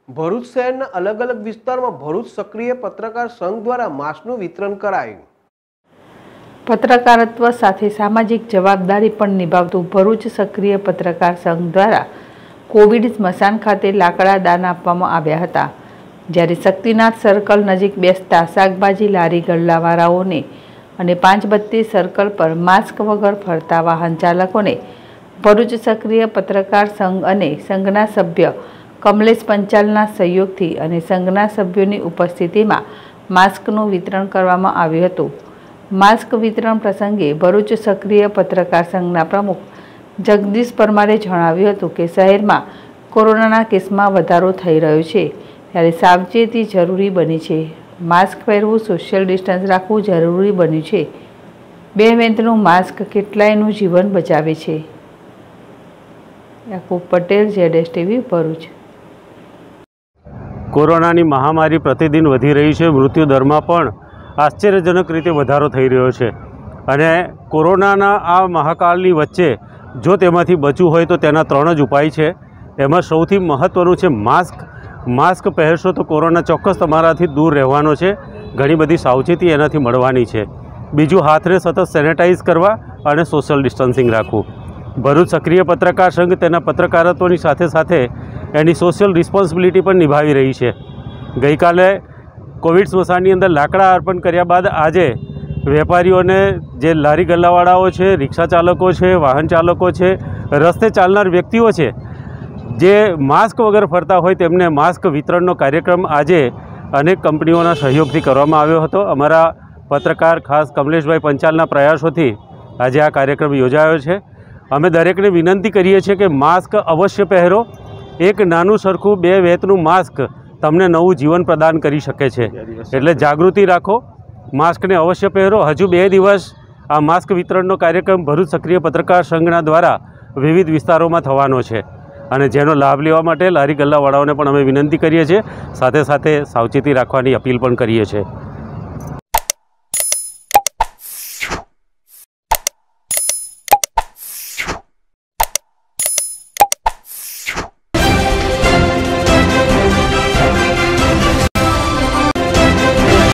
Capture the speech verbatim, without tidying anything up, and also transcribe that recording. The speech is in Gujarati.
ભરૂચ શહેરના અલગ અલગ વિસ્તારમાં ભરૂચ સક્રિય પત્રકાર સંઘ દ્વારા માસ્કનું વિતરણ કરાયું। પત્રકારત્વ સાથે સામાજિક જવાબદારી પણ નિભાવતું ભરૂચ સક્રિય પત્રકાર સંઘ દ્વારા કોવિડ સ્મશાન ખાતે લાકડા દાન આપવામાં આવ્યા હતા। જ્યારે શક્તિનાથ સર્કલ નજીક બેસતા શાકભાજી લારી ગલ્લાવાળાઓને અને પાંચ બત્તી સર્કલ પર માસ્ક વગર ફરતા વાહન ચાલકોને ભરૂચ સક્રિય પત્રકાર સંઘ અને સંઘના સભ્ય કમલેશ પંચાલના સહયોગથી અને સંઘના સભ્યોની ઉપસ્થિતિમાં માસ્કનું વિતરણ કરવામાં આવ્યું હતું। માસ્ક વિતરણ પ્રસંગે ભરૂચ સક્રિય પત્રકાર સંઘના પ્રમુખ જગદીશ પરમારે જણાવ્યું હતું કે શહેરમાં કોરોનાના કેસમાં વધારો થઈ રહ્યો છે, ત્યારે સાવચેતી જરૂરી બની છે। માસ્ક પહેરવું, સોશિયલ ડિસ્ટન્સ રાખવું જરૂરી બન્યું છે। બે વેંતનું માસ્ક કેટલાયનું જીવન બચાવે છે। Yakub Patel, Z S TV, Bharuch. કોરોનાની મહામારી પ્રતિદિન વધી રહી છે। મૃત્યુ દરમાં પણ આશ્ચર્યજનક રીતે વધારો થઈ રહ્યો છે અને કોરોનાના આ મહાકાળની વચ્ચે જો તેમાંથી બચવું હોય તો તેના ત્રણ જ ઉપાય છે। એમાં સૌથી મહત્ત્વનું છે માસ્ક। માસ્ક પહેરશો તો કોરોના ચોક્કસ તમારાથી દૂર રહેવાનો છે। ઘણી બધી સાવચેતી એનાથી મળવાની છે। બીજું, હાથને સતત સેનેટાઈઝ કરવા અને સોશિયલ ડિસ્ટન્સિંગ રાખવું। ભરૂચ સક્રિય પત્રકાર સંઘ તેના પત્રકારત્વની સાથે સાથે એની સોશિયલ રિસ્પોન્સિબિલિટી પણ નિભાવી રહી છે। ગઈકાલે કોવિડ સ્મશાનની અંદર લાકડા અર્પણ કર્યા બાદ આજે વેપારીઓને, જે લારી ગલ્લાવાળાઓ છે, રિક્ષા ચાલકો છે, વાહન ચાલકો છે, રસ્તે ચાલનાર વ્યક્તિઓ છે, જે માસ્ક વગર ફરતા હોય તેમને માસ્ક વિતરણનો કાર્યક્રમ આજે અનેક કંપનીઓના સહયોગથી કરવામાં આવ્યો હતો। અમારા પત્રકાર ખાસ કમલેશભાઈ પંચાલના પ્રયાસોથી આજે આ કાર્યક્રમ યોજાયો છે। અમે દરેકને વિનંતી કરીએ છીએ કે માસ્ક અવશ્ય પહેરો। એક નાનું સરખું બે વેતનું માસ્ક તમને નવું જીવન પ્રદાન કરી શકે છે, એટલે જાગૃતિ રાખો, માસ્કને અવશ્ય પહેરો। હજુ બે દિવસ આ માસ્ક વિતરણનો કાર્યક્રમ ભરૂચ સક્રિય પત્રકાર સંઘના દ્વારા વિવિધ વિસ્તારોમાં થવાનો છે અને જેનો લાભ લેવા માટે લારી ગલ્લાવાળાઓને પણ અમે વિનંતી કરીએ છીએ, સાથે સાથે સાવચેતી રાખવાની અપીલ પણ કરીએ છીએ।